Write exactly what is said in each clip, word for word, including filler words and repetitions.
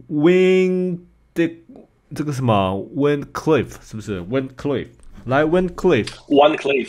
Wind 的这个什么 Windcliff 是不是 Windcliff？来 Windcliff One Cliff。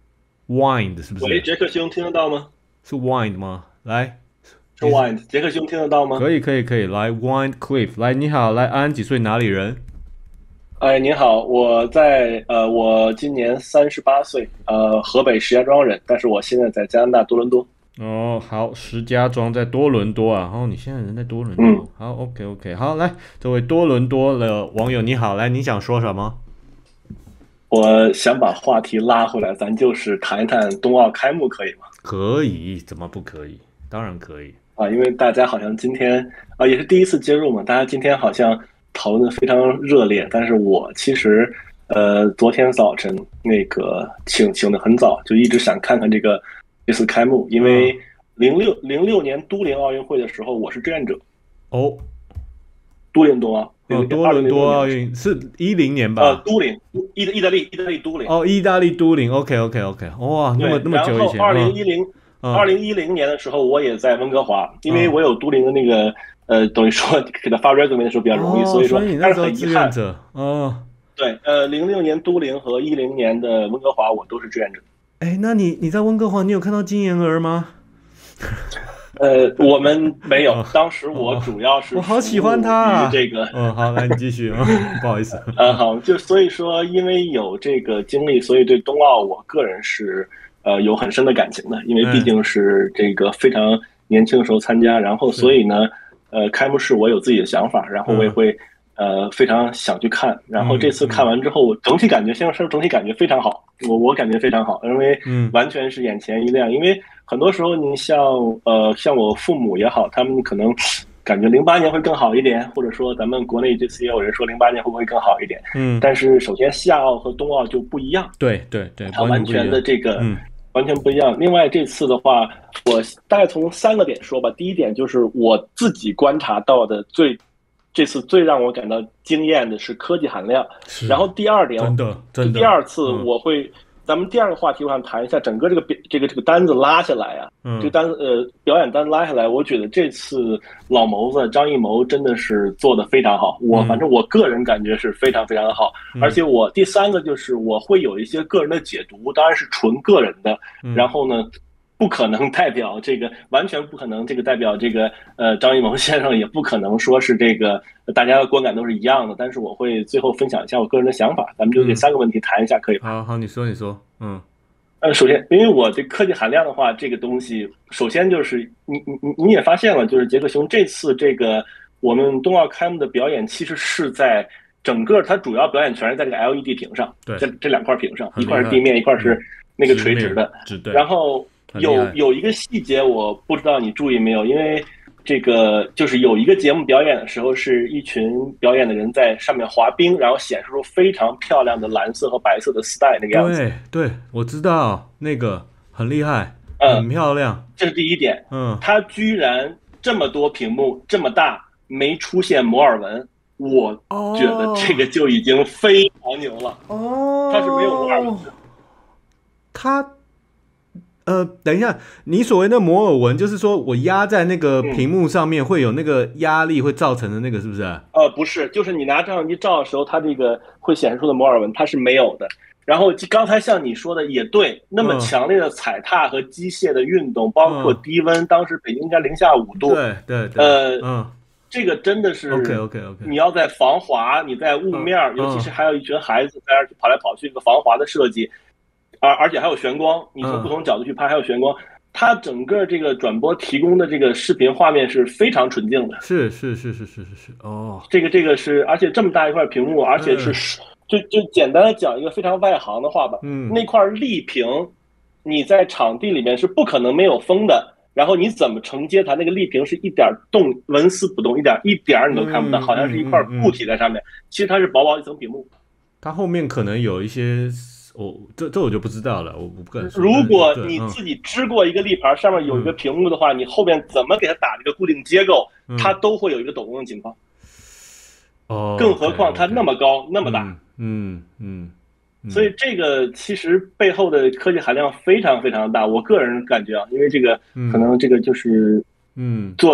Wind 是不喂， 是？ 杰克兄听得到吗？ 是 Wind 吗？来， 是 Wind，杰克兄听得到吗？ 可以可以可以，来 Windcliff，来你好，来安几岁哪里人？ 哎，您好，我在呃，我今年三十八岁，呃，河北石家庄人，但是我现在在加拿大多伦多。 哦，好，石家庄在多伦多啊，哦，你现在人在多伦多， 嗯， 好，OK OK，好，来，这位多伦多的网友你好，来，你想说什么？ 我想把话题拉回来，咱就是谈一谈冬奥开幕，可以吗？ 可以，怎么不可以？当然可以。 啊，因为大家好像今天啊也是第一次接入嘛，大家今天好像讨论的非常热烈，但是我其实呃昨天早晨那个醒醒的很早，就一直想看看这个这次开幕，因为零六零六年都灵奥运会的时候我是志愿者。 哦都灵冬奥， 哦，多伦多奥运是一零年吧？ 呃，都灵，意意大利意大利都灵。 哦，意大利都灵，OK OK OK，哇，那么那么久以前。 然后二零一零二零一零年的时候，我也在温哥华，因为我有都灵的那个呃，等于说给他发 resume 的时候比较容易，所以说但是很遗憾。 哦， 对，呃，零六年都灵和一零年的温哥华，我都是志愿者。 哎，那你你在温哥华，你有看到金妍儿吗？ 呃，我们没有，当时我主要是我好喜欢他这个。 嗯，好，来你继续啊，不好意思。 呃，好，就所以说，因为有这个经历，所以对冬奥，我个人是呃有很深的感情的，因为毕竟是这个非常年轻的时候参加，然后所以呢，呃，开幕式我有自己的想法，然后我也会呃非常想去看，然后这次看完之后，我整体感觉，先说整体感觉非常好，我我感觉非常好，因为完全是眼前一亮，因为。很多时候，你像呃，像我父母也好，他们可能感觉零八年会更好一点，或者说咱们国内这次也有人说零八年会不会更好一点？嗯，但是首先夏奥和冬奥就不一样， 对对对， 它完全的这个、 嗯、 完全不一样。另外这次的话，我大概从三个点说吧。第一点就是我自己观察到的最这次最让我感到惊艳的是科技含量，然后第二点， 真的真的， 第二次我会。嗯咱们第二个话题，我想谈一下整个这个这个这个单子拉下来啊，嗯、这个单呃表演单拉下来，我觉得这次老谋子张艺谋真的是做的非常好，我反正我个人感觉是非常非常的好，嗯、而且我第三个就是我会有一些个人的解读，当然是纯个人的，嗯、然后呢。不可能代表这个，完全不可能这个代表这个，呃，张艺谋先生也不可能说是这个大家的观感都是一样的。但是我会最后分享一下我个人的想法，咱们就这三个问题谈一下，可以吗？好好，你说你说，嗯， 呃，首先，因为我这科技含量的话，这个东西，首先就是你你你你也发现了，就是杰克兄这次这个我们冬奥开幕的表演，其实是在整个它主要表演全是在这个 L E D 屏上， 对， 这这两块屏上，一块是地面，一块是那个垂直的，然后。有有一个细节我不知道你注意没有，因为这个就是有一个节目表演的时候，是一群表演的人在上面滑冰，然后显示出非常漂亮的蓝色和白色的丝带那个样子。 对对，我知道那个很厉害，很漂亮。 嗯、这是第一点。 嗯， 它居然这么多屏幕这么大没出现摩尔纹，我觉得这个就已经非常牛了。 哦， 它是没有摩尔纹的。 它。呃，等一下，你所谓的摩尔纹，就是说我压在那个屏幕上面会有那个压力会造成的那个，是不是？ 呃，不是，就是你拿照相机照的时候，它这个会显示出的摩尔纹，它是没有的。然后刚才像你说的也对，那么强烈的踩踏和机械的运动，嗯、包括低温，当时北京应该零下五度， 对对对， 呃， 嗯， 这个真的是 OK OK OK， 你要在防滑，你在雾面， 嗯、 尤其是还有一群孩子在那跑来跑去，这个防滑的设计。而而且还有玄光，你从不同角度去拍，还有玄光，它整个这个转播提供的这个视频画面是非常纯净的。 是是是是是是是哦， 这个这个是，而且这么大一块屏幕，而且是、嗯、就就简单的讲一个非常外行的话吧， 嗯， 那块立屏，你在场地里面是不可能没有风的，然后你怎么承接它？那个立屏是一点动纹丝不动，一点一点你都看不到， 嗯、 好像是一块固体在上面， 嗯、 其实它是薄薄一层屏幕。 它后面可能有一些。我、哦、这这我就不知道了，我不敢说。 如果你自己支过一个立牌，上面有一个屏幕的话，嗯、你后面怎么给它打这个固定结构，嗯、它都会有一个抖动的情况。 哦， 更何况它那么高， okay, 那么大， 嗯嗯，嗯所以这个其实背后的科技含量非常非常大。我个人感觉啊，因为这个可能这个就是嗯做的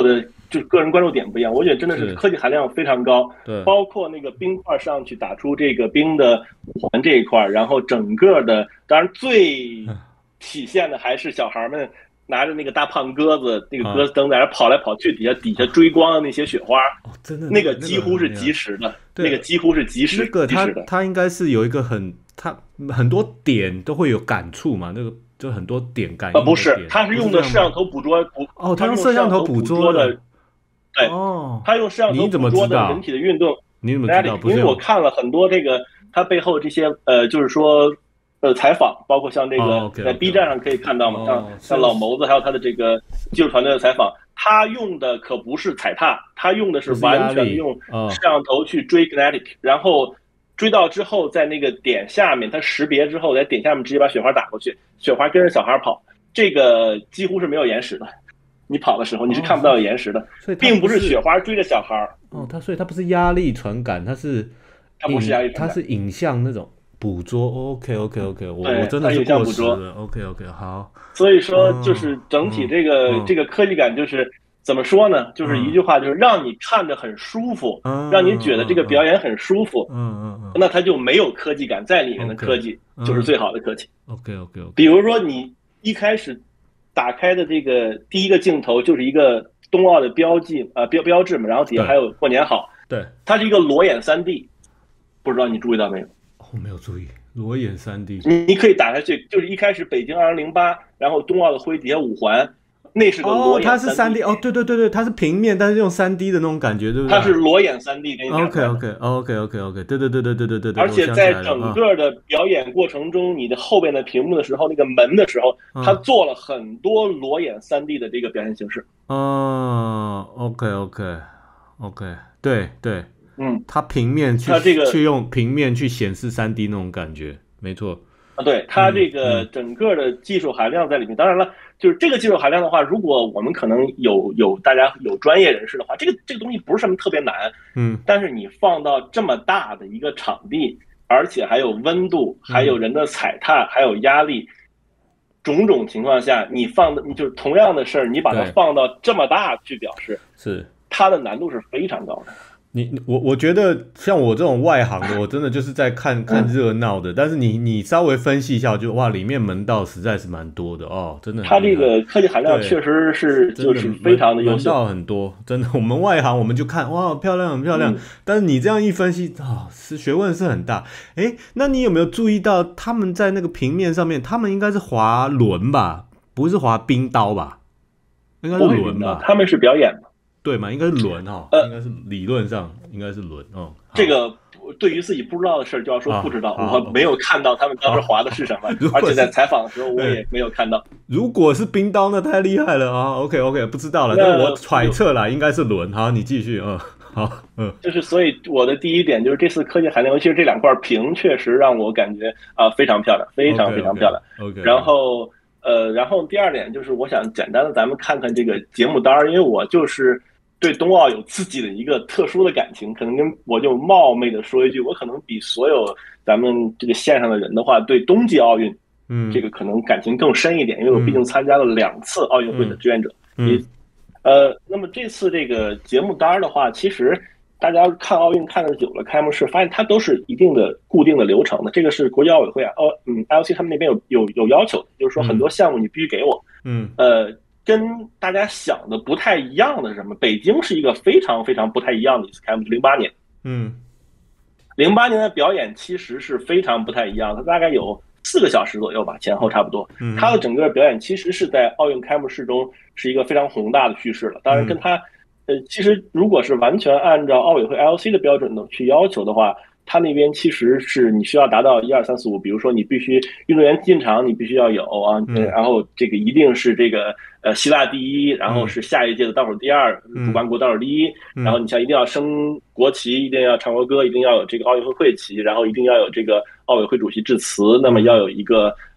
就是个人关注点不一样，我觉得真的是科技含量非常高。 对， 包括那个冰块上去打出这个冰的环这一块，然后整个的，当然最体现的还是小孩们拿着那个大胖鸽子，那个鸽子灯在那跑来跑去，底下底下追光的那些雪花， 哦、真的那个几乎是及时的，那个几乎是及时。 那个它它应该是有一个很，它很多点都会有感触嘛，那个就很多点感应。 啊，不是，它是用的摄像头捕捉， 哦，它用摄像头捕捉的，对， 哦， 它用摄像头捕捉的人体的运动。 你怎么知道？ 因为我看了很多这个它背后这些呃，就是说。呃，采访包括像这个在 B 站上可以看到嘛，像像老谋子还有他的这个技术团队的采访，他用的可不是踩踏，他用的是完全用摄像头去追 kinetic，然后追到之后在那个点下面，他识别之后在点下面直接把雪花打过去，雪花跟着小孩跑，这个几乎是没有延时的。你跑的时候你是看不到有延时的，并不是雪花追着小孩。 哦，它所以它不是压力传感，它是它不是压力传感，它是影像那种。捕捉 ，OK OK OK， 我我真的是过时了 ，OK OK， 好。 所以说，就是整体这个、嗯、这个科技感，就是怎么说呢？就是一句话，就是让你看着很舒服， 嗯、 让你觉得这个表演很舒服。 嗯嗯嗯， 那它就没有科技感在里面的科技， okay, 就是最好的科技。 OK OK OK。 比如说，你一开始打开的这个第一个镜头就是一个冬奥的标记啊、呃、标标志嘛，然后底下还有过年好。 对， 它是一个裸眼 三 D， 不知道你注意到没有？ 我没有注意裸眼 三 D， 你可以打开去，就是一开始北京二零零八，然后冬奥的徽底下五环，那是个裸眼 三 D， 哦，它是 三 D， 哦，对对对对，它是平面，但是用 三 D 的那种感觉，对不对？ 它是裸眼 三 D， 跟你讲。 OK OK OK OK OK， 对对对对对对对对。 而且在整个的表演过程中，嗯、你的后边的屏幕的时候，那个门的时候，嗯、它做了很多裸眼 三 D 的这个表现形式。 哦 ，OK OK OK， 对对。 嗯， 它平面去、 它这个、 去用平面去显示 三 D 那种感觉，没错。 啊，对，它这个整个的技术含量在里面。嗯嗯、当然了，就是这个技术含量的话，如果我们可能有有大家有专业人士的话，这个这个东西不是什么特别难。 嗯， 但是你放到这么大的一个场地，而且还有温度，还有人的踩踏，嗯、还有压力，种种情况下，你放的就是同样的事儿，你把它放到这么大去表示， 是它的难度是非常高的。 你我我觉得像我这种外行的，我真的就是在看看热闹的。但是你你稍微分析一下，就哇，里面门道实在是蛮多的哦，真的。 它这个科技含量确实是就是非常的优秀， 门道很多，真的。我们外行我们就看哇，漂亮很漂亮。嗯、但是你这样一分析啊，是、哦、学问是很大。哎，那你有没有注意到他们在那个平面上面，他们应该是滑轮吧，不是滑冰刀吧？应该是轮吧？ 他们是表演嘛？ 对嘛，应该是轮哈、哦，呃，应该是理论上应该是轮哦。 这个对于自己不知道的事儿，就要说不知道，我没有看到他们当时滑的是什么，而且在采访的时候我也没有看到。 如果是冰刀，那太厉害了啊 ！OK OK， 不知道了，但是我揣测啦，应该是轮。好，你继续，嗯，好，嗯， 就是所以我的第一点就是这次科技含量，尤其是这两块屏，确实让我感觉啊、呃、非常漂亮，非常非常漂亮。 OK， 然后呃，然后第二点就是我想简单的咱们看看这个节目单，因为我就是。对冬奥有自己的一个特殊的感情，可能跟我就冒昧的说一句，我可能比所有咱们这个线上的人的话，对冬季奥运，嗯，这个可能感情更深一点，因为我毕竟参加了两次奥运会的志愿者。 嗯，嗯呃，那么这次这个节目单的话，其实大家看奥运看的久了，开幕式发现它都是一定的固定的流程的，这个是国际奥委会啊，哦，嗯 ，I O C 他们那边有有有要求的，就是说很多项目你必须给我， 嗯， 呃。跟大家想的不太一样的是什么？北京是一个非常非常不太一样的一次开幕，零八年， 嗯， 零八年的表演其实是非常不太一样，它大概有四个小时左右吧，前后差不多。 嗯， 它的整个表演其实是在奥运开幕式中是一个非常宏大的叙事了。当然，跟它，呃，其实如果是完全按照奥委会 I O C 的标准的去要求的话。他那边其实是你需要达到一二三四五，比如说你必须运动员进场，你必须要有啊， 嗯、 然后这个一定是这个呃希腊第一，然后是下一届的倒数第二， 嗯、 主办国倒数第一， 嗯、 然后你像一定要升国旗，一定要唱国歌，一定要有这个奥运会会旗，然后一定要有这个奥委会主席致辞，那么要有一个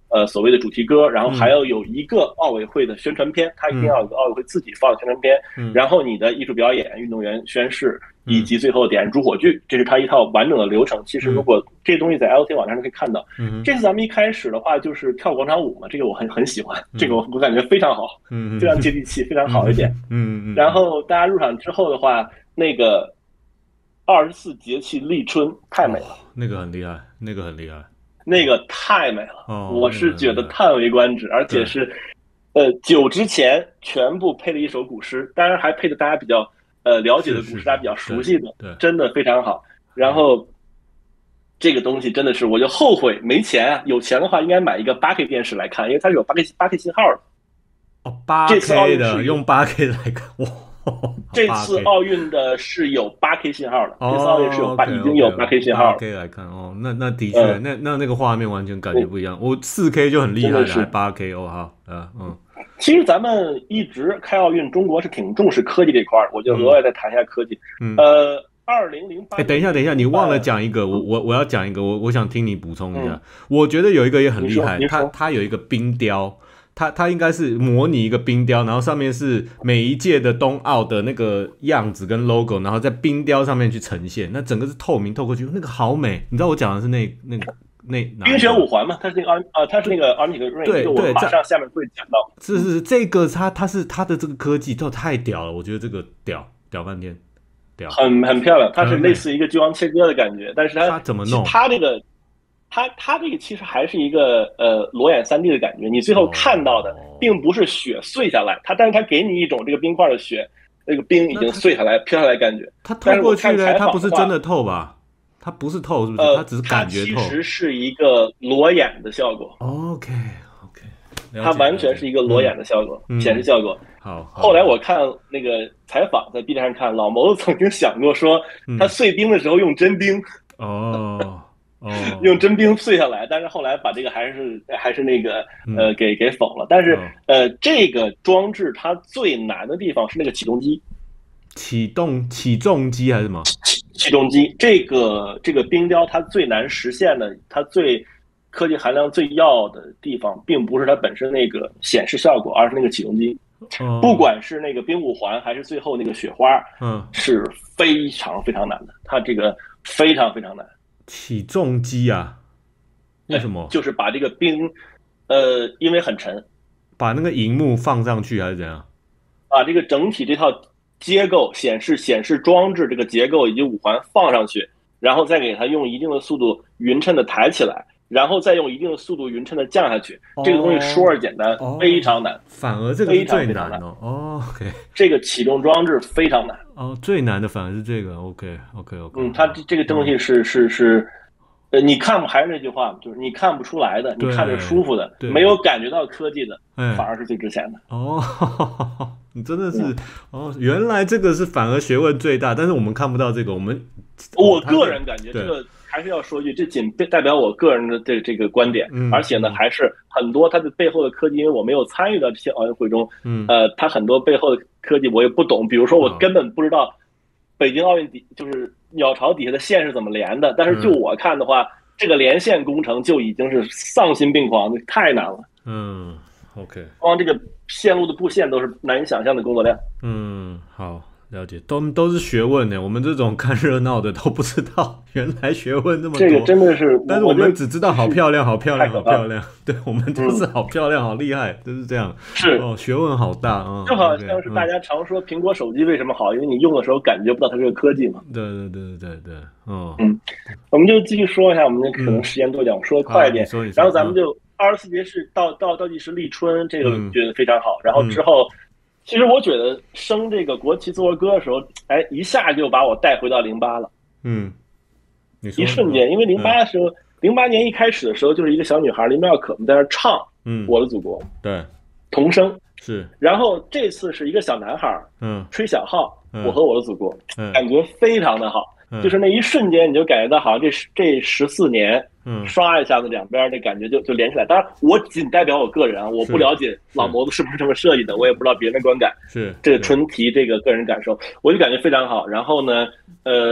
呃所谓的主题歌，然后还要有一个奥委会的宣传片，它一定要有个奥委会自己放的宣传片， 嗯、 然后你的艺术表演、运动员宣誓，以及最后点燃主火炬，这是它一套完整的流程。其实如果这些东西在 L T 网站上可以看到， 嗯、 这次咱们一开始的话就是跳广场舞嘛，这个我很很喜欢，这个我我感觉非常好， 嗯、 非常接地气，非常好一点。 嗯嗯。 然后大家入场之后的话，那个二十四节气立春太美了、哦， 那个很厉害，那个很厉害。 那个太美了， 哦、 我是觉得叹为观止，而且是，呃，酒之前全部配了一首古诗，当然还配的大家比较呃了解的古诗，大家比较熟悉的， 对， 真的非常好。然后这个东西真的是，我就后悔没钱啊，有钱的话应该买一个八 K 电视来看，因为它是有八 K 八 K 信号的。 哦，八 K 的用八 K 来看，哇！ 这次奥运的是有八 K 信号的，这次奥运是有八，已经有八 K 信号。 八 K 来看哦，那那的确，那那那个画面完全感觉不一样。我四 K 就很厉害了，八 K 哦，好，呃，嗯。 其实咱们一直开奥运，中国是挺重视科技这块儿，我就额外再谈一下科技。 嗯。 呃，二零零八。 哎，等一下，等一下，你忘了讲一个，我我我要讲一个，我我想听你补充一下。我觉得有一个也很厉害，它它有一个冰雕。它它应该是模拟一个冰雕，然后上面是每一届的冬奥的那个样子跟 logo， 然后在冰雕上面去呈现，那整个是透明透过去，那个好美。你知道我讲的是那那个那冰雪五环嘛？它是那个啊，它是那个 Arctic Ring， 对对， 马上下面会讲到。 是是是，这个它它是它的这个科技都太屌了，我觉得这个屌屌半天，屌， 很很漂亮。它是类似一个巨王切割的感觉，但是它它怎么弄？ 它这个。它它这个其实还是一个呃裸眼 三 D 的感觉，你最后看到的并不是雪碎下来，它但是它给你一种这个冰块的雪，那个冰已经碎下来飘下来感觉。 它透过去呢，它不是真的透吧？它不是透，是不是？它只是感觉透。 它其实是一个裸眼的效果。 OK OK， 它完全是一个裸眼的效果， 嗯、 显示效果。 好。 后来我看那个采访，在 B 站上看，老谋子曾经想过说，他碎冰的时候用真冰。 哦。哦， 用真冰碎下来，但是后来把这个还是还是那个呃给给否了。但是呃，这个装置它最难的地方是那个起重机， 启动起重机还是什么？ 起起重机，这个这个冰雕它最难实现的，它最科技含量最要的地方，并不是它本身那个显示效果，而是那个起重机。 哦、 不管是那个冰五环还是最后那个雪花， 嗯， 是非常非常难的，它这个非常非常难。 起重机啊？为什么？ 就是把这个冰，呃，因为很沉， 把那个荧幕放上去还是怎样？ 把这个整体这套结构显示显示装置这个结构以及五环放上去，然后再给它用一定的速度匀称的抬起来，然后再用一定的速度匀称的降下去。 哦、 这个东西说是简单， 哦、 非常难。 反而这个是最难哦。哦 ，OK， 这个启动装置非常难。 哦，最难的反而是这个 ，OK OK OK。 嗯，它这个东西是、嗯、是是，呃，你看不还是那句话，就是你看不出来的，你看着舒服的，没有感觉到科技的，反而是最值钱的。 哦，你真的是、嗯、哦，原来这个是反而学问最大，但是我们看不到这个，我们我个人感觉这个还是要说一句，这仅代表我个人的这这个观点， 嗯、 而且呢，还是很多它的背后的科技，因为我没有参与到这些奥运会中， 嗯， 呃，它很多背后的科技我也不懂，比如说我根本不知道北京奥运底就是鸟巢底下的线是怎么连的，但是就我看的话，嗯、这个连线工程就已经是丧心病狂，太难了。 嗯 ，OK， 光这个线路的布线都是难以想象的工作量。 嗯，好。了解，都都是学问呢。我们这种看热闹的都不知道，原来学问这么多。 这个真的是， 但是我们只知道好漂亮，好漂亮，好漂亮。对，我们就是好漂亮，好厉害，就是这样。 是哦，学问好大啊！ 就好像是大家常说苹果手机为什么好，因为你用的时候感觉不到它这个科技嘛。 对对对对对，哦， 嗯，我们就继续说一下，我们可能时间多点，我说的快一点。然后咱们就二十四节是倒倒倒计时立春，这个觉得非常好。然后之后。其实我觉得升这个国旗奏歌的时候，哎，一下就把我带回到零八了。 嗯， 一瞬间，因为零八的时候，零八、嗯、年一开始的时候，就是一个小女孩林妙可在那唱《 嗯我的祖国》， 对， 童声是。 然后这次是一个小男孩， 嗯， 吹小号， 嗯、 我和我的祖国， 嗯、 感觉非常的好。 嗯、 就是那一瞬间，你就感觉到好像这这十四年， 嗯， 刷一下子两边的感觉就就连起来。当然，我仅代表我个人啊，我不了解老谋子是不是这么设计的，我也不知道别人的观感。 是这个纯提这个个人感受，我就感觉非常好。然后呢，呃，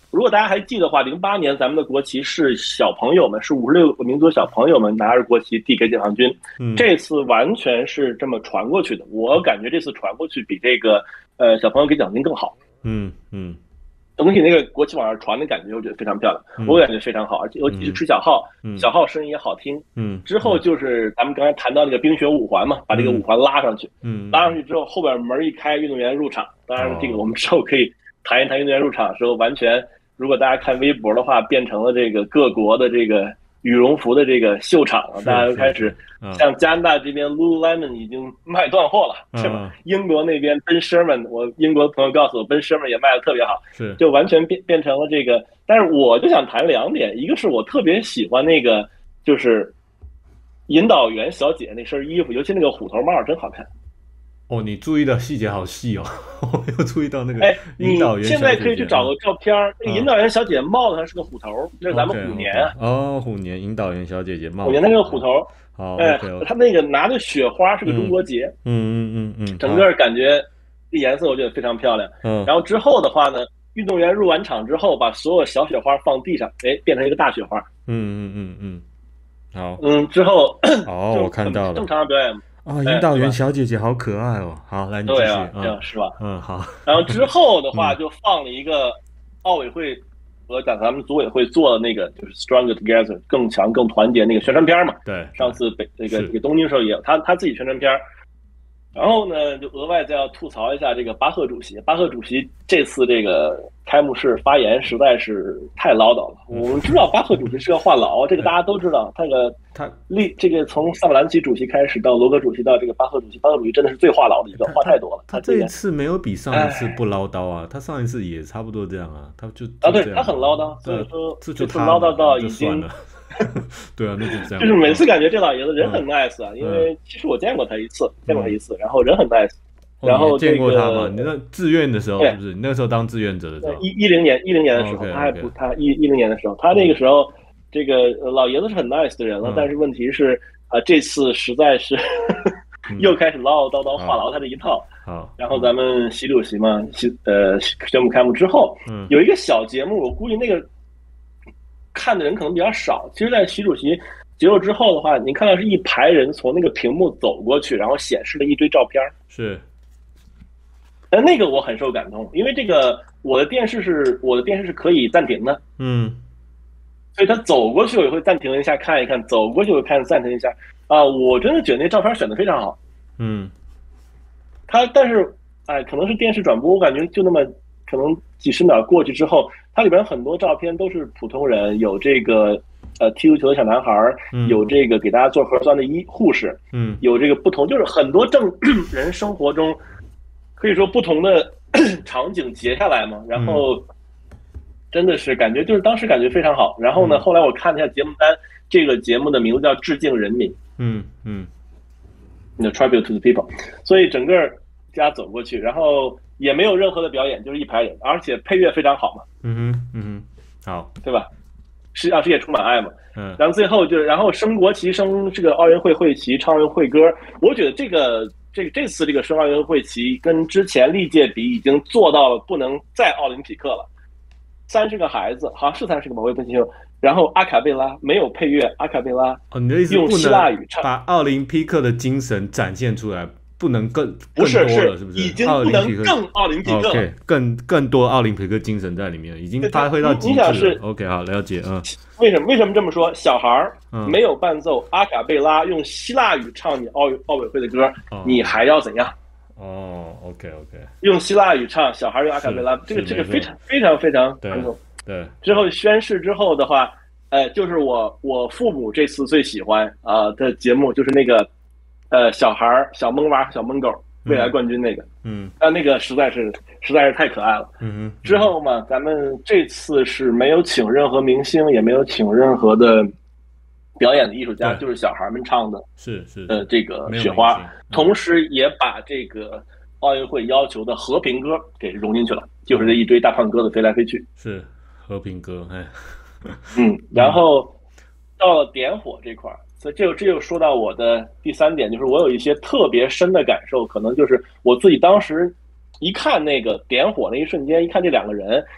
如果大家还记得的话，零八年咱们的国旗是小朋友们，是五十六个民族小朋友们拿着国旗递给解放军。 嗯， 这次完全是这么传过去的，我感觉这次传过去比这个呃小朋友给奖金更好。 嗯嗯。 整体那个国旗往上传的感觉，我觉得非常漂亮，嗯、我感觉非常好，而且尤其是吹小号，嗯、小号声音也好听。 嗯， 之后就是咱们刚才谈到那个冰雪五环嘛，把这个五环拉上去， 嗯， 拉上去之后，后边门一开，运动员入场。当然，这个我们之后可以谈一谈运动员入场的时候，完全如果大家看微博的话，变成了这个各国的这个羽绒服的这个秀场了，大家都开始。像加拿大这边 Lululemon 已经卖断货了，是吧？嗯、英国那边 Ben Sherman， 我英国的朋友告诉我 Ben Sherman 也卖的特别好， 是就完全变变成了这个。但是我就想谈两点，一个是我特别喜欢那个就是引导员小姐那身衣服，尤其那个虎头帽真好看。 哦，你注意的细节好细哦，我没有注意到那个引导员小姐姐。 哎，你现在可以去找个照片，那个引导员小姐帽子上是个虎头，那是咱们虎年啊。 哦，虎年引导员小姐姐帽子， 虎年那个虎头。 好， 哎，他那个拿的雪花是个中国结， 嗯嗯嗯嗯， 整个感觉这颜色我觉得非常漂亮。 嗯， 然后之后的话呢，运动员入完场之后，把所有小雪花放地上，哎，变成一个大雪花。 嗯嗯嗯嗯，好， 嗯，之后哦，我看到了， 正常的表演。 哦，引导员小姐姐好可爱哦。好，来你继续。 对啊，这样是吧？ 嗯，好。 然后之后的话，就放了一个奥委会和咱咱们组委会做的那个就是 Stronger Together 更强更团结那个宣传片嘛。 对。上次北那个那个东京时候也有他他自己宣传片。然后呢，就额外再要吐槽一下这个巴赫主席。巴赫主席这次这个开幕式发言实在是太唠叨了。我们知道巴赫主席是个话痨，这个大家都知道。他个他历这个从萨姆兰奇主席开始到罗格主席到这个巴赫主席，巴赫主席真的是最话痨的一个，话太多了。 他这一次没有比上一次不唠叨啊，他上一次也差不多这样啊，他就啊，对他很唠叨，所以说这就唠叨到已经。 对啊，那就这样。 就是每次感觉这老爷子人很 nice 啊，嗯、因为其实我见过他一次，嗯、见过他一次，然后人很 nice。然后、 这个、见过他吗？你那志愿的时候是不是？你那个时候当志愿者的时候？ 一一零年，一零年的时候， okay, okay. 他还不，他一一零年的时候，他那个时候，这个老爷子是很 nice 的人了，嗯、但是问题是啊、呃，这次实在是又开始唠唠叨叨话痨他这一套。 好， 然后咱们习主席嘛，习呃宣布开幕之后， 嗯， 有一个小节目，我估计那个。看的人可能比较少，其实，在习主席结束之后的话，你看到是一排人从那个屏幕走过去，然后显示了一堆照片。 是， 呃，那个我很受感动，因为这个我的电视是我的电视是可以暂停的， 嗯， 所以他走过去我也会暂停一下看一看，走过去我看暂停一下啊、呃，我真的觉得那照片选的非常好。 嗯， 他但是哎，可能是电视转播，我感觉就那么可能几十秒过去之后。它里边很多照片都是普通人，有这个呃踢足球的小男孩， 嗯、 有这个给大家做核酸的医护士， 嗯， 有这个不同，就是很多正人生活中可以说不同的场景截下来嘛，然后真的是感觉就是当时感觉非常好。然后呢， 嗯、 后来我看了一下节目单，这个节目的名字叫《致敬人民》， 嗯嗯， 那 Tribute to the People， 所以整个家走过去，然后。也没有任何的表演，就是一排人，而且配乐非常好嘛。 嗯哼，嗯哼，好， 对吧？是啊，世界充满爱嘛。 嗯。 然后最后就，然后升国旗，升这个奥运会会旗，唱奥运会歌。我觉得这个，这个这次这个升奥运会旗跟之前历届比，已经做到了不能再奥林匹克了。三十个孩子，好像是三十个吧，我也不清楚。然后阿卡贝拉没有配乐，阿卡贝拉。 哦，你的意思用希腊语唱， 把奥林匹克的精神展现出来。不能更不是更多了，是不是？ 已经不能更奥林匹克了。 OK， 更更多奥林匹克精神在里面，已经发挥到极致了。 是 OK， 好，了解。嗯， 为什么为什么这么说？小孩儿没有伴奏，阿卡贝拉用希腊语唱你奥奥委会的歌， 哦、 你还要怎样？ 哦 ，OK OK， 用希腊语唱，小孩用阿卡贝拉，这个这个非常非常非常传统。 对， 之后宣誓之后的话，呃，就是我我父母这次最喜欢啊、呃、的节目，就是那个。呃，小孩儿、小萌娃、小萌狗，未来冠军那个， 嗯， 那那个实在是实在是太可爱了。 嗯嗯。 之后嘛，咱们这次是没有请任何明星，也没有请任何的表演的艺术家，就是小孩们唱的， 是是呃，这个雪花，嗯、同时也把这个奥运会要求的和平歌给融进去了，就是这一堆大胖鸽子飞来飞去， 是和平歌，哎， 嗯，然后到了点火这块儿。所以这就这就说到我的第三点，就是我有一些特别深的感受，可能就是我自己当时一看那个点火那一瞬间，一看这两个人，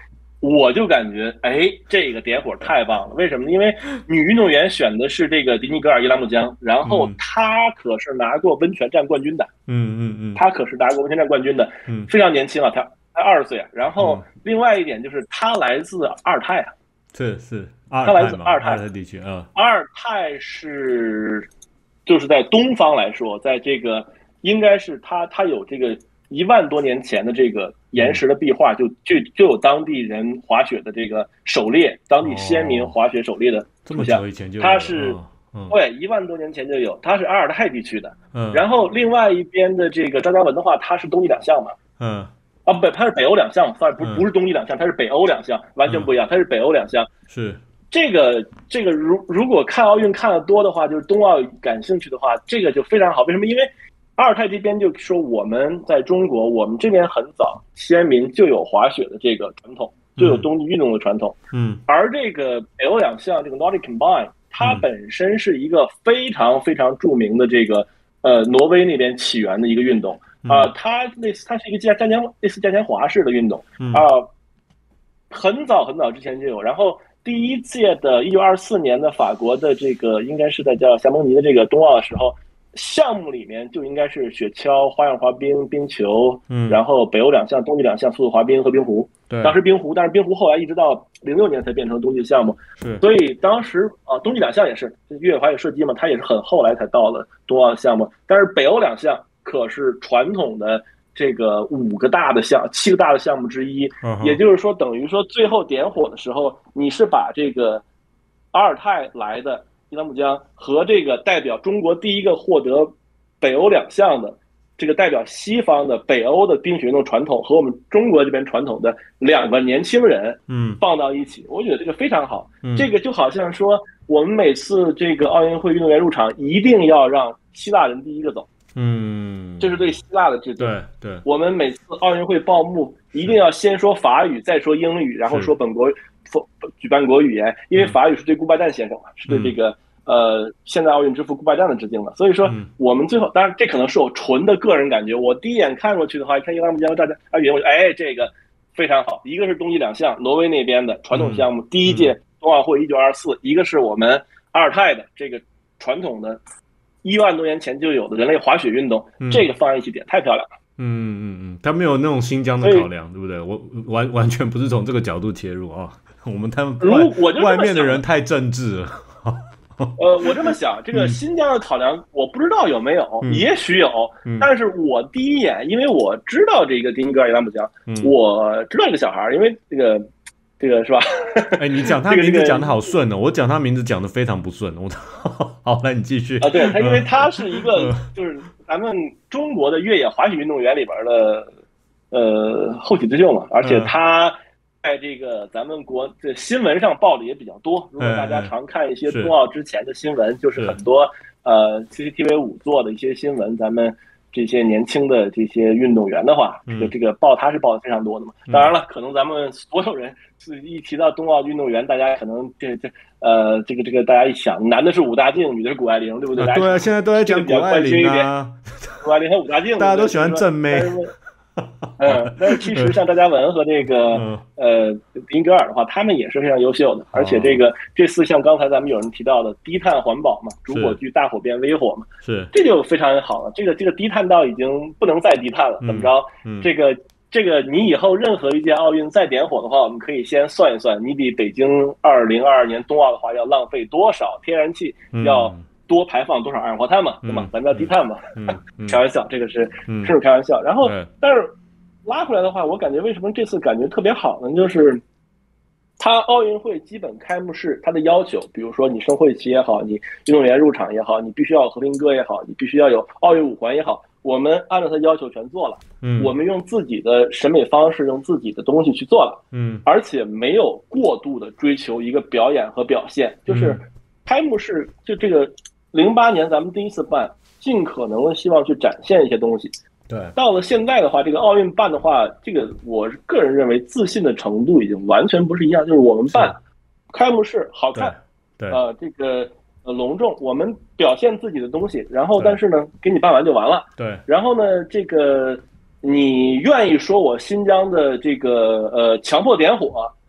我就感觉，哎，这个点火太棒了。为什么呢？因为女运动员选的是这个迪尼格尔伊拉木江，然后嗯她可是拿过温泉站冠军的， 嗯嗯嗯她可是拿过温泉站冠军的， 嗯非常年轻啊，她才二十岁啊。然后嗯， 另外一点就是她来自阿尔泰啊， 是是阿尔她来泰嘛，阿尔自阿尔泰， 泰地区，嗯阿尔泰是就是在东方来说，在这个应该是它它有这个一万多年前的这个岩石的壁画，就就就有当地人滑雪的这个狩猎，当地先民哦， 滑雪狩猎的图像。 这么久以前就有了， 它是嗯嗯对一万多年前就有，它是阿尔泰地区的。 嗯然后另外一边的这个张家文的话，它是东西两项嘛。 嗯啊，不，它是北欧两项，sorry，不不嗯是东西两项，它是北欧两项，完全嗯， 不一样，它是北欧两项。 是， 这个这个如如果看奥运看得多的话，就是冬奥感兴趣的话，这个就非常好。为什么？因为阿尔泰这边就说我们在中国，我们这边很早先民就有滑雪的这个传统，就有冬季运动的传统。 嗯而这个北欧两项这个 Nordic Combine，它嗯本身是一个非常非常著名的这个呃挪威那边起源的一个运动啊、呃，它类似它是一个战战前类似战前滑式的运动嗯啊、呃，很早很早之前就有，然后。第一届的一九二四年的法国的这个应该是在叫夏蒙尼的这个冬奥的时候，项目里面就应该是雪橇、花样滑冰、冰球， 嗯， 然后北欧两项、冬季两项速度滑冰和冰壶。 对， 当时冰壶，但是冰壶后来一直到零六年才变成冬季项目。 是， 所以当时啊，冬季两项也是越野滑雪射击嘛，它也是很后来才到了冬奥项目。但是北欧两项可是传统的。这个五个大的项、七个大的项目之一，也就是说，等于说最后点火的时候，你是把这个阿尔泰来的伊拉木江和这个代表中国第一个获得北欧两项的这个代表西方的北欧的冰雪运动传统和我们中国这边传统的两个年轻人， 嗯， 放到一起，我觉得这个非常好。 嗯， 这个就好像说，我们每次这个奥运会运动员入场，一定要让希腊人第一个走。 嗯， 这是对希腊的制度。 对对， 我们每次奥运会报幕一定要先说法语，再说英语，然后说本国举办国语言，因为法语是对顾拜旦先生嘛，是对这个呃现代奥运之父顾拜旦的致敬嘛。所以说我们最后，当然这可能是我纯的个人感觉，我第一眼看过去的话，一看伊拉木江大家啊语言，我就哎这个非常好。一个是冬季两项，挪威那边的传统项目，第一届冬奥会一九二四，一个是我们阿尔泰的这个传统的。一万多年前就有的人类滑雪运动，嗯、这个放在一起点太漂亮了。 嗯嗯嗯，他没有那种新疆的考量，对不对？我完完全不是从这个角度切入啊。我们他们外外面的人太政治了。 呃，我这么想，这个新疆的考量，我不知道有没有，嗯、也许有，嗯、但是我第一眼，因为我知道这个迪尼格尔伊拉木江，嗯、我知道这个小孩，因为这个。这个是吧？ 哎，你讲他名字讲的好顺哦，我讲他名字讲的非常不顺。我好，来你继续啊。对他，因为他是一个就是咱们中国的越野滑雪运动员里边的呃后起之秀嘛，而且他在这个咱们国这新闻上报的也比较多。如果大家常看一些冬奥之前的新闻，就是很多呃 C C T V 五做的一些新闻，咱们。这些年轻的这些运动员的话，这个这个报他是报的非常多的嘛。当然了，可能咱们所有人是一提到冬奥运动员，大家可能这这呃这个这个大家一想，男的是武大靖，女的是谷爱凌，对不对？ 啊对啊，现在都在讲谷爱凌啊， 谷爱凌和武大靖， 大家都喜欢正妹。 嗯，但是其实像张嘉文和这个、嗯、呃迪尼格尔的话，他们也是非常优秀的，而且这个、哦、这四项刚才咱们有人提到的低碳环保嘛，主火炬大火变微火嘛， 是这就非常好了。这个这个低碳到已经不能再低碳了，怎么着？嗯嗯、这个这个你以后任何一届奥运再点火的话，我们可以先算一算，你比北京二零二二年冬奥的话要浪费多少天然气，嗯、要多排放多少二氧化碳嘛，对吧？咱叫低碳嘛， 嗯嗯、 开玩笑，这个是纯属开玩笑。然后，但是。拉回来的话，我感觉为什么这次感觉特别好呢？就是它奥运会基本开幕式它的要求，比如说你升会旗也好，你运动员入场也好，你必须要有和平鸽也好，你必须要有奥运五环也好，我们按照它要求全做了。嗯，我们用自己的审美方式，用自己的东西去做了。嗯，而且没有过度的追求一个表演和表现，就是开幕式就这个零八年咱们第一次办，尽可能的希望去展现一些东西。 对， 到了现在的话，这个奥运办的话，这个我个人认为自信的程度已经完全不是一样。就是我们办开幕式好看， 对，对呃，这个呃隆重，我们表现自己的东西，然后但是呢，给你办完就完了。 对， 然后呢，这个你愿意说我新疆的这个呃强迫点火，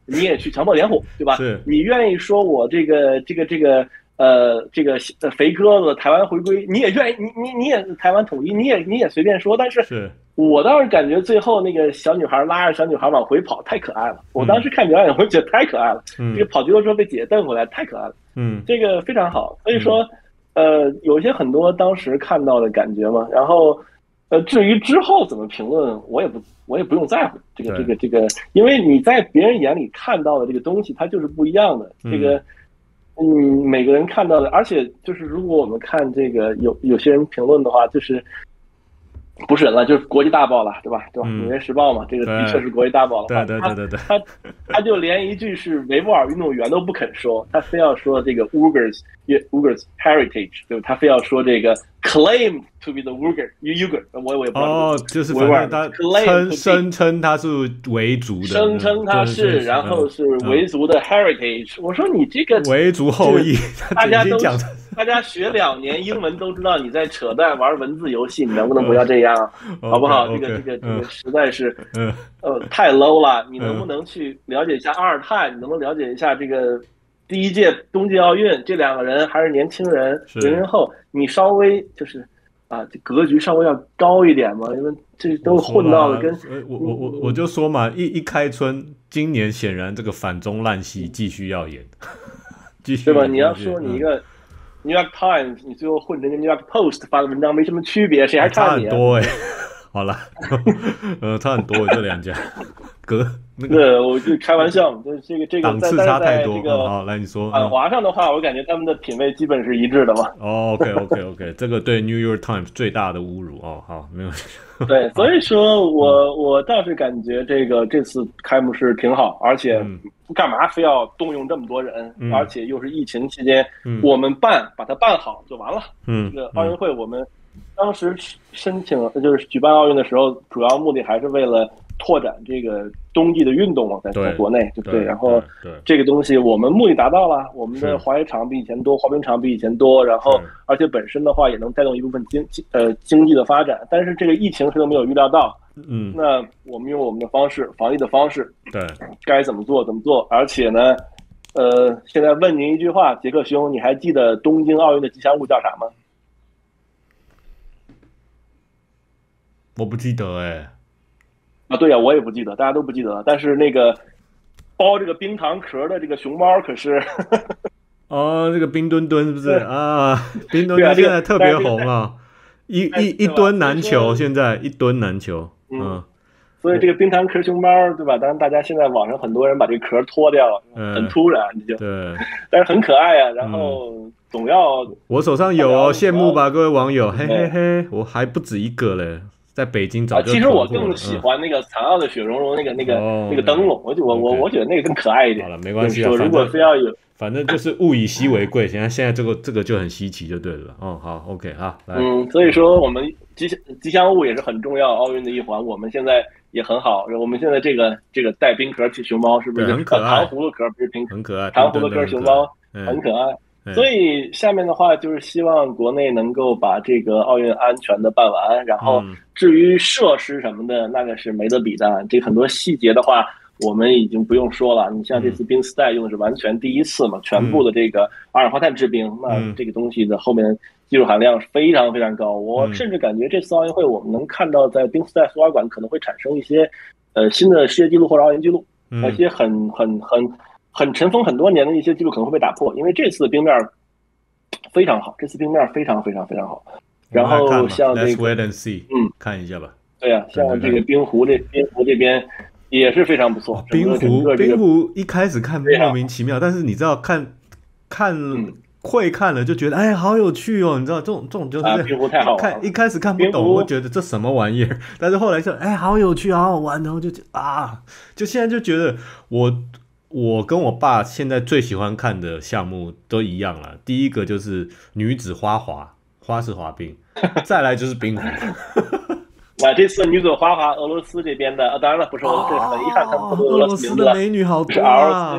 你也去强迫点火，对吧？ 是， 你愿意说我这个这个这个呃这个肥鸽子台湾回归，你也愿意，你你你也台湾统一，你也你也随便说。但是， 是我倒是感觉最后那个小女孩拉着小女孩往回跑，太可爱了。我当时看表演，我觉得太可爱了。 嗯、 这个跑极多车被姐姐蹬回来，太可爱了。 嗯， 这个非常好。所以说，呃，有一些很多当时看到的感觉嘛，然后。呃，至于之后怎么评论，我也不，我也不用在乎这个，这个，这个，因为你在别人眼里看到的这个东西，它就是不一样的。这个，嗯，每个人看到的，而且就是如果我们看这个有有些人评论的话，就是不是人了，就是国际大报了，对吧？对吧？纽约时报嘛，这个的确是国际大报了。 对对对对对， 他他就连一句是维吾尔运动员都不肯说，他非要说这个 Uyghurs Uyghurs heritage， 对吧？他非要说这个 claim to be the Uyghur Uyghur， 我我也不知道。 哦，就是反正他称声称他是维族的， 声称他是，然后是维族的 heritage。我说你这个维族后裔， 大家都大家学两年英文都知道你在扯淡玩文字游戏，你能不能不要这样，好不好？这个这个这个实在是，呃，太 low 了。你能不能去了解一下阿尔泰？你能不能了解一下这个？第一届冬季奥运，这两个人还是年轻人，零零后，你稍微就是啊，这格局稍微要高一点嘛，因为这都混到了跟我我我我就说嘛，一一开春，今年显然这个反中烂戏继续要演，继续对吧？你要说你一个 New York Times， 你最后混成跟 New York Post 发的文章没什么区别，谁还看你、啊？ 差很多哎、欸，好了，呃，差很多这两家。隔那个， 对，我就开玩笑，就是这个这个档次差太多。 这个嗯、好，来你说。 反华上的话，我感觉他们的品味基本是一致的嘛。 哦 ，OK OK OK， 这个对 New York Times 最大的侮辱哦。好，没有。 对，所以说我我倒是感觉这个这次开幕式挺好，而且干嘛非要动用这么多人， 嗯、 而且又是疫情期间， 嗯、 我们办把它办好就完了。 嗯， 这个奥运会我们当时申请就是举办奥运的时候，主要目的还是为了。拓展这个冬季的运动嘛，在国内，对不对？然后这个东西我们目的达到了，我们的滑雪场比以前多，滑冰场比以前多，然后而且本身的话也能带动一部分经呃经济的发展。但是这个疫情谁都没有预料到， 嗯， 那我们用我们的方式，防疫的方式， 对， 该怎么做怎么做。而且呢，呃，现在问您一句话，杰克兄，你还记得东京奥运的吉祥物叫啥吗？ 我不记得哎、欸。 啊，对呀、啊，我也不记得，大家都不记得。但是那个包这个冰糖壳的这个熊猫可是， 哦，这个冰墩墩是不是啊？冰墩墩现在特别红啊，一一一吨难求，现在一吨难求。嗯， 所以这个冰糖壳熊猫，对吧？当然，大家现在网上很多人把这个壳脱掉了， 嗯、 很突然，你就对， 但是很可爱啊。然后总要我手上有哦，羡慕吧，各位网友，嘿嘿嘿，我还不止一个嘞。在北京早就、 啊、其实我更喜欢那个残奥的雪融融那个那个、哦、那个灯笼，我我我我觉得那个更可爱一点。 好了，没关系啊， 如果非要有， 反正就是物以稀为贵，现在现在这个这个就很稀奇，就对了。哦，好 ，OK 啊，来， 嗯，所以说我们吉祥吉祥物也是很重要，奥运的一环。我们现在也很好，我们现在这个这个带冰壳熊猫是不是很可爱？ 糖葫芦壳不是冰， 很可爱， 糖葫芦壳熊猫很可爱。 嗯、 所以下面的话就是希望国内能够把这个奥运安全的办完，然后至于设施什么的，那个是没得比的。这很多细节的话，我们已经不用说了。你像这次冰丝带用的是完全第一次嘛，全部的这个二氧化碳制冰，那这个东西的后面技术含量是非常非常高。我甚至感觉这次奥运会我们能看到，在冰丝带缩滑管可能会产生一些呃新的世界纪录或者奥运纪录，一些很很很。很尘封很多年的一些记录可能会被打破，因为这次冰面非常好，这次冰面非常非常非常好。然后像这个， 嗯，看一下吧。 对呀、啊，像这个冰湖这冰湖这边也是非常不错。 冰湖冰湖一开始看莫名其妙，但是你知道看看会看了就觉得哎好有趣哦，你知道这种这种就是、 啊、冰湖太好看一开始看不懂，我觉得这什么玩意儿，但是后来就哎好有趣，好好玩，然后就啊，就现在就觉得我。我跟我爸现在最喜欢看的项目都一样了，第一个就是女子花滑，花式滑冰，再来就是冰壶。 啊，这次女子花滑，俄罗斯这边的，啊、当然了，不是俄罗斯，很遗憾，他们不是俄罗斯名字了， 俄罗斯的美女好多啊，是俄罗斯嘛？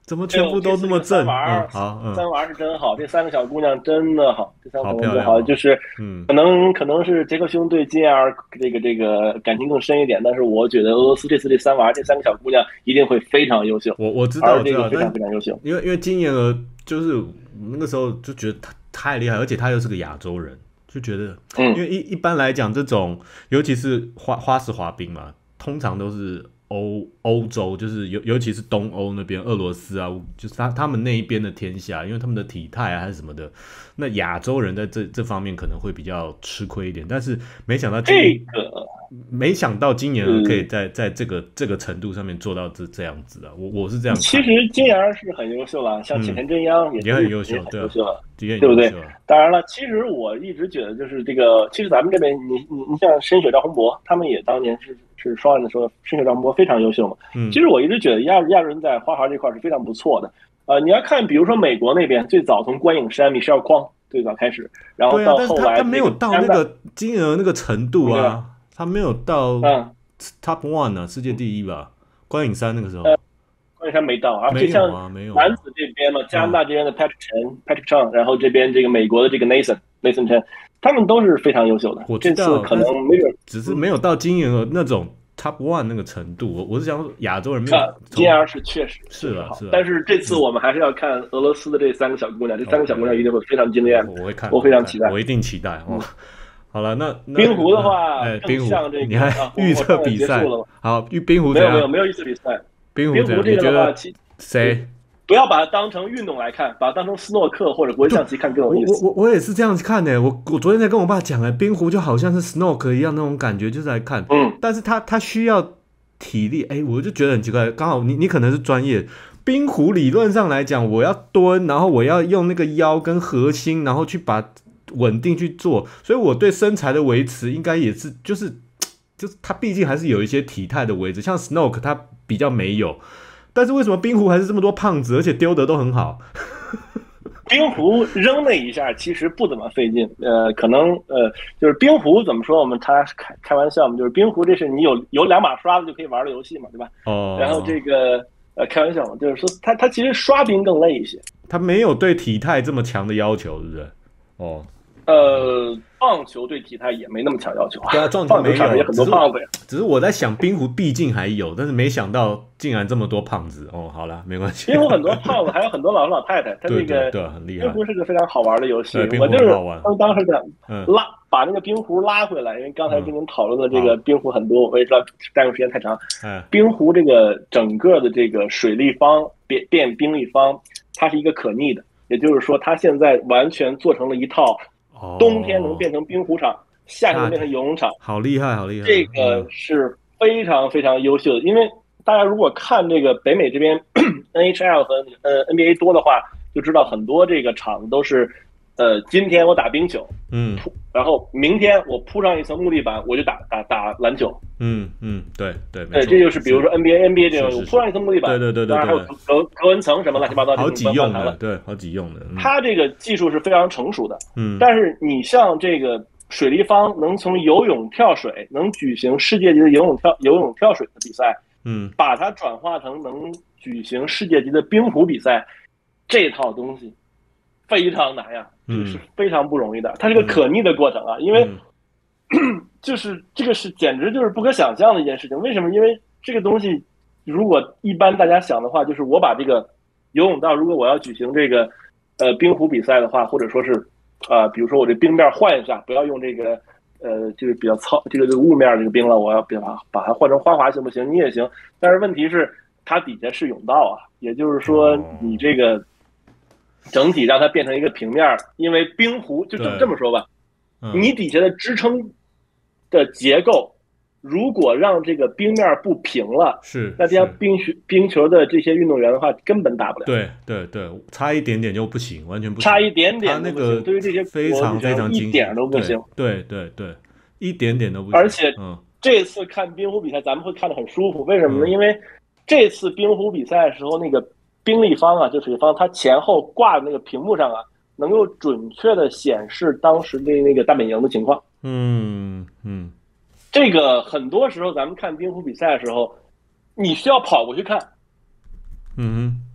怎么全部都那么正？ 嗯， 好，嗯， 三娃是真好，这三个小姑娘真的好，这三个小姑娘真好， 就是嗯，可能可能是杰克兄对金燕儿这个这个感情更深一点，但是我觉得俄罗斯这次这三娃这三个小姑娘一定会非常优秀。 我我知道， 这个非常非常优秀， 因为因为金燕儿就是那个时候就觉得她太厉害，而且她又是个亚洲人，就觉得，嗯，因为一一般来讲这种，尤其是花花式滑冰嘛，通常都是。欧欧洲就是尤尤其是东欧那边，俄罗斯啊，就是他他们那一边的天下，因为他们的体态啊还是什么的，那亚洲人在这这方面可能会比较吃亏一点。但是没想到今这个， 没想到金妍儿可以在、嗯、在这个这个程度上面做到这这样子啊，我我是这样看。 其实金妍儿是很优秀了，像浅田真央也、 嗯、也很优秀， 对，优秀了， 对不对？当然了，其实我一直觉得就是这个，其实咱们这边你你你像申雪、赵宏博，他们也当年是。是双人的时候，申雪、赵宏博非常优秀嘛。嗯，其实我一直觉得亚亚洲人在花滑这块是非常不错的。呃，你要看，比如说美国那边，最早从关颖珊、米歇尔匡最早开始，然后到后来、 啊，他没有到那个金额那个程度啊，他没有到 top one 啊，世界第一吧？关颖珊那个时候， 呃、关颖珊没到，而且像男子这边嘛，加拿大这边的 Patrick Chen、Patrick Chang， 然后这边这个美国的这个 Nathan Nathan Chen。他们都是非常优秀的， 我知道，可能没有， 只是没有到金妍儿那种 top one 那个程度。我我是想说亚洲人没有， 金妍儿是确实是了，是了。 但是这次我们还是要看俄罗斯的这三个小姑娘，这三个小姑娘一定会非常惊艳。 我会看， 我非常期待， 我一定期待哦。好了，那冰壶的话， 哎，冰壶， 像这个， 你还预测比赛？好，预冰壶没有没有没有预测比赛。 冰壶这个的话， 谁？ 不要把它当成运动来看，把它当成斯诺克或者国际象棋看更有意思。 我我我也是这样子看的。我我昨天才跟我爸讲了，冰壶就好像是 snook 一样那种感觉，就是来看。嗯，但是他他需要体力，哎，我就觉得很奇怪。刚好你你可能是专业，冰壶理论上来讲，我要蹲，然后我要用那个腰跟核心，然后去把稳定去做，所以我对身材的维持应该也是就是就是他毕竟还是有一些体态的维持，像 snook 他比较没有。但是为什么冰壶还是这么多胖子，而且丢的都很好？ 冰壶扔那一下其实不怎么费劲，呃，可能呃，就是冰壶怎么说？我们他开开玩笑嘛，就是冰壶这是你有有两把刷子就可以玩的游戏嘛，对吧？哦。然后这个呃，开玩笑嘛，就是说他他其实刷冰更累一些， 他没有对体态这么强的要求，是不是？哦。 呃，棒球对体态也没那么强要求啊。 对啊，撞球没有， 也很多胖子呀。 只是我在想，冰壶毕竟还有，但是没想到竟然这么多胖子。哦，好了，没关系。 冰壶很多胖子，还有很多老老太太。他这个对很厉害。 冰壶是个非常好玩的游戏，我就是当当时的拉把那个冰壶拉回来，因为刚才跟您讨论的这个冰壶很多，我也知道占用时间太长。冰壶这个整个的这个水立方变变冰立方，它是一个可逆的，也就是说，它现在完全做成了一套。冬天能变成冰壶场，夏天能变成游泳场， 好厉害，好厉害！ 这个是非常非常优秀的。因为大家如果看这个北美这边 N H L 和呃 N B A 多的话，就知道很多这个场都是，呃，今天我打冰球，嗯，然后明天我铺上一层木地板，我就打打打篮球， 嗯嗯，对对对，这就是比如说 N B A N B A 这种，我铺上一层木地板， 对对对对， 当然还有隔隔温层什么乱七八糟， 好几用的，对，好几用的。 它这个技术是非常成熟的，嗯，但是你像这个水立方能从游泳跳水能举行世界级的游泳跳游泳跳水的比赛，嗯，把它转化成能举行世界级的冰壶比赛，这套东西非常难呀，这个是非常不容易的，它是个可逆的过程啊，因为。就是这个是简直就是不可想象的一件事情。为什么？因为这个东西，如果一般大家想的话，就是我把这个游泳道，如果我要举行这个呃冰壶比赛的话，或者说是啊、呃，比如说我这冰面换一下，不要用这个呃就是比较糙这个这个雾面这个冰了，我要把它把它换成花滑行不行？你也行，但是问题是它底下是甬道啊，也就是说你这个整体让它变成一个平面，因为冰壶就这么这么说吧，你底下的支撑的结构，如果让这个冰面不平了， 是那这样冰冰球的这些运动员的话，根本打不了。 对对对，差一点点就不行，完全不行。 差一点点， 他那个对于这些非常非常一点都不行。 对对对，一点点都不行。 而且， 嗯， 这次看冰壶比赛，咱们会看得很舒服。为什么呢？嗯、因为这次冰壶比赛的时候，那个冰立方啊，就水立方，它前后挂的那个屏幕上啊，能够准确的显示当时的那个大本营的情况。 嗯嗯， 这个很多时候咱们看冰壶比赛的时候，你需要跑过去看， 嗯，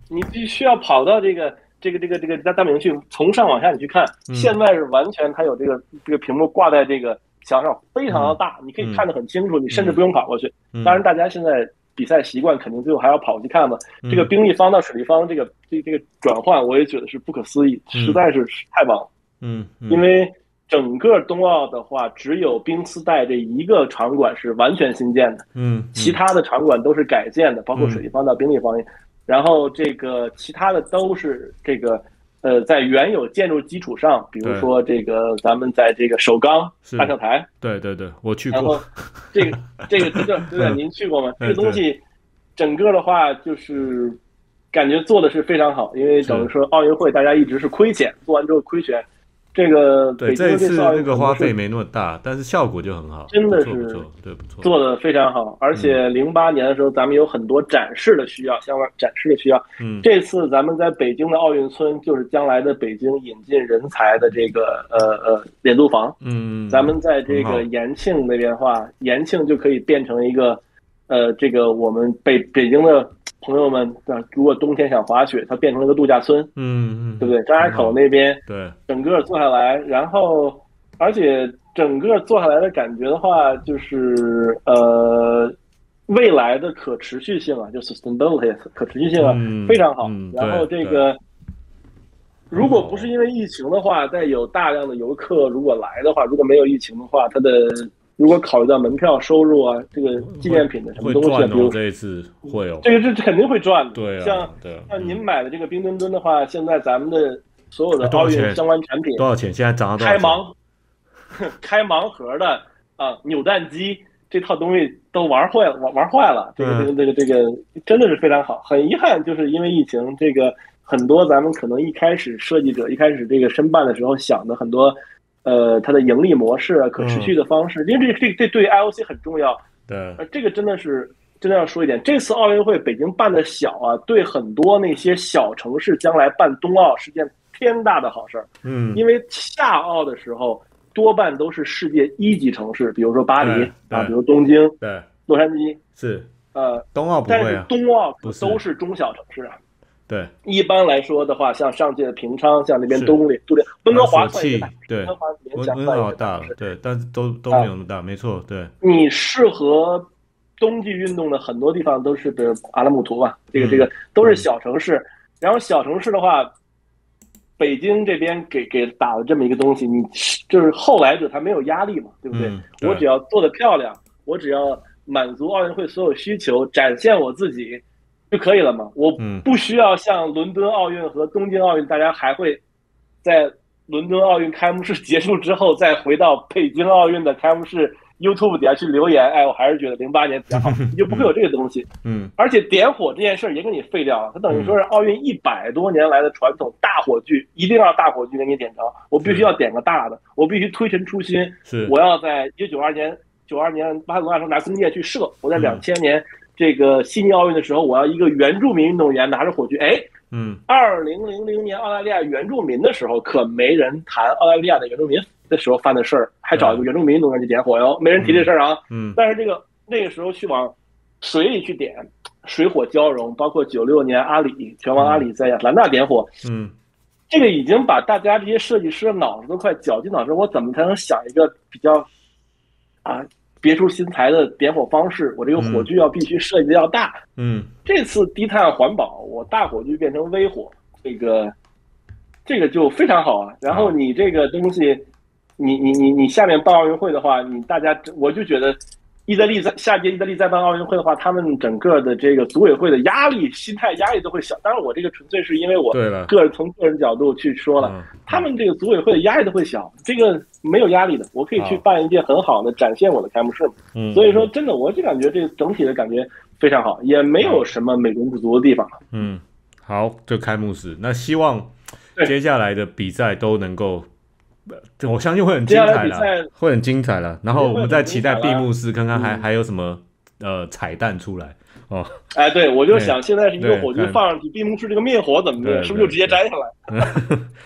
你必须要跑到这个这个这个这个大大本营去，从上往下你去看。 嗯、 现在是完全它有这个这个屏幕挂在这个墙上，非常的大，嗯、你可以看得很清楚，嗯、你甚至不用跑过去。 嗯、 当然，大家现在比赛习惯肯定最后还要跑去看嘛。 嗯、 这个兵力方到水立方这个这这个转换，我也觉得是不可思议， 嗯、 实在是太棒了。 嗯，嗯因为整个冬奥的话，只有冰丝带这一个场馆是完全新建的， 嗯， 其他的场馆都是改建的，包括水立方到冰立方。嗯、然后这个其他的都是这个呃，在原有建筑基础上，比如说这个咱们在这个首钢大跳台， 对对对，我去过。然后这个这个对对对，您去过吗？这个东西整个的话就是感觉做的是非常好，因为等于说奥运会大家一直是亏钱，做完之后亏钱。这个对这一次那个花费没那么大，但是效果就很好， 真的是不错，对不错， 做的非常好。而且零八年的时候，咱们有很多展示的需要，相关展示的需要。嗯，这次咱们在北京的奥运村，就是将来的北京引进人才的这个呃呃联租房。嗯，咱们在这个延庆那边的话，延庆就可以变成一个呃这个我们北北京的朋友们，如果冬天想滑雪，它变成了一个度假村，嗯嗯，对不对？张家口那边， 对， 整个坐下来，然后，而且整个坐下来的感觉的话，就是呃，未来的可持续性啊，就 sustainability 可持续性啊，嗯、非常好。 嗯、 然后这个，如果不是因为疫情的话，再有大量的游客如果来的话，如果没有疫情的话，它的如果考虑到门票收入啊，这个纪念品的什么东西， 啊， 比如这一次会有， 这个是肯定会赚的。 对啊， 像对啊， 像您买的这个冰墩墩的话，现在咱们的所有的奥运相关产品多少钱？现在涨到多少钱？ 开盲开盲盒的啊，扭蛋机这套东西都玩坏了，玩玩坏了。这个这个这个这个真的是非常好。很遗憾，就是因为疫情，这个很多咱们可能一开始设计者一开始这个申办的时候想的很多。呃，它的盈利模式啊，可持续的方式，嗯、因为这这这对 I O C 很重要。 对， 呃，这个真的是真的要说一点，这次奥运会北京办的小啊，对很多那些小城市将来办冬奥是件天大的好事儿。嗯，因为夏奥的时候多半都是世界一级城市，比如说巴黎啊，比如东京、 对， 洛杉矶是呃， 冬奥不会啊， 但是冬奥都是中小城市啊。 对， 一般来说的话，像上届的平昌，像那边东里、杜联、温哥华算一个大， 对， 温哥华勉强算一个大，对，但是都都没有那么大，啊、没错，对。 你适合冬季运动的很多地方都是，比如阿拉木图吧，这个这个都是小城市。嗯、然后小城市的话，北京这边给给打了这么一个东西，你就是后来者他没有压力嘛，对不对？嗯、对我只要做得漂亮，我只要满足奥运会所有需求，展现我自己。就可以了嘛？我不需要像伦敦奥运和东京奥运，大家还会在伦敦奥运开幕式结束之后，再回到北京奥运的开幕式 YouTube 底下去留言。哎，我还是觉得零八年比较好，你就不会有这个东西。嗯，而且点火这件事儿也给你废掉了，它等于说是奥运一百多年来的传统，大火炬一定要大火炬给你点着，我必须要点个大的，我必须推陈出新。 是， 我要在一九九二年九二年巴塞罗那时候拿弓箭去射，我在两千年。嗯这个悉尼奥运的时候，我要一个原住民运动员拿着火炬。哎，嗯，二零零零年澳大利亚原住民的时候，可没人谈澳大利亚的原住民的时候犯的事儿，还找一个原住民运动员去点火哟，没人提这事儿啊。嗯，但是这个那个时候去往水里去点，水火交融，包括九六年阿里拳王阿里在亚特兰大点火，嗯，这个已经把大家这些设计师的脑子都快绞尽脑汁，我怎么才能想一个比较啊？别出心裁的点火方式，我这个火炬要必须设计的要大。嗯，这次低碳环保，我大火炬变成微火，这个这个就非常好啊。然后你这个东西，你你你你下面办奥运会的话，你大家我就觉得，意大利在下届意大利再办奥运会的话，他们整个的这个组委会的压力、心态压力都会小。当然，我这个纯粹是因为我个人从个人角度去说了，他们这个组委会的压力都会小。这个没有压力的，我可以去办一件很好的展现我的开幕式嘛。嗯，所以说真的，我就感觉这整体的感觉非常好，也没有什么美中不足的地方。 嗯，好，这开幕式，那希望接下来的比赛都能够。我相信会很精彩啦，会很精彩啦。然后我们再期待闭幕式，看看还、嗯、还有什么呃彩蛋出来哦。 哎，对，我就想现在是一个火炬放上去，闭幕式这个灭火怎么灭？是不是就直接摘下来？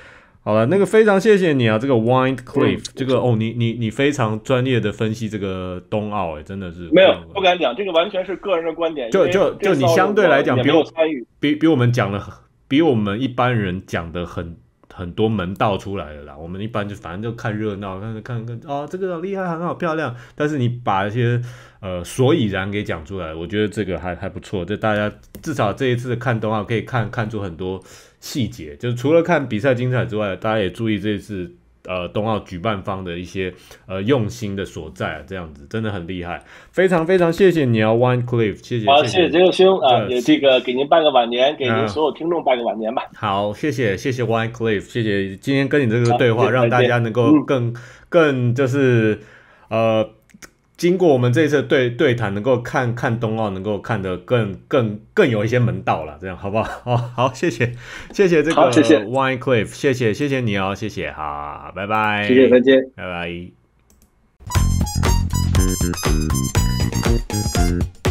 好了，那个非常谢谢你啊，这个 Windcliff，、嗯、这个哦，你你你非常专业的分析这个冬奥，哎，真的是没有不敢讲，这个完全是个人的观点。 就就就你相对来讲，比我参与， 比比我们讲了，比我们一般人讲的很很多门道出来了啦。我们一般就反正就看热闹，看看看啊，这个厉害，很好，漂亮。但是你把一些呃所以然给讲出来，我觉得这个还还不错。这大家至少这一次看冬奥可以看看出很多细节，就是除了看比赛精彩之外，大家也注意这一次呃冬奥举办方的一些呃用心的所在、啊，这样子真的很厉害，非常非常谢谢你啊 ，Windcliff， 谢谢， 好， 谢谢谢杰克兄啊，也这个给您拜个晚年，给您所有听众拜个晚年吧。 嗯、好，谢谢谢谢 Windcliff， 谢谢今天跟你这个对话，让大家能够更、嗯、更就是呃。经过我们这一次对对谈，能够看看冬奥，能够看得更更更有一些门道了，这样好不好？哦，好，谢谢谢谢这个 Windcliff， 谢谢谢谢你哦，谢谢，好，拜拜， 谢谢，再见， 拜拜。